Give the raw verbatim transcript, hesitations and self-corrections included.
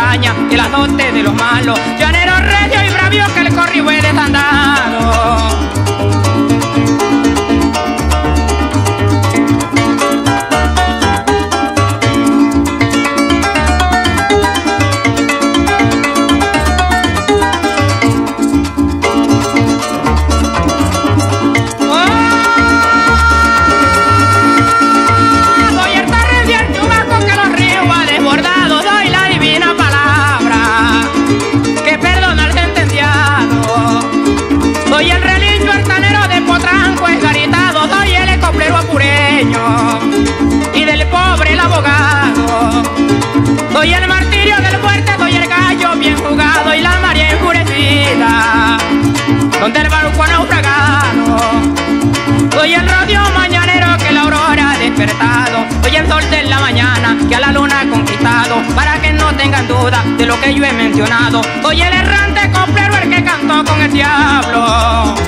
entrañas y las dotes de los malos, llanero recio y bravio que el corrido he desandado. Soy el relincho altanero de Potranco esgaritado, soy el escoplero apureño y del pobre el abogado. Soy el martirio del fuerte, soy el gallo bien jugado y la maría enfurecida, donde el barco ha naufragado. Soy el rodeo mañanero que la aurora ha despertado, soy el sol de la mañana que a la luna ha conquistado, para que no tengan duda de lo que yo he mencionado. Soy el errante coplero, el que cantó con el diablo.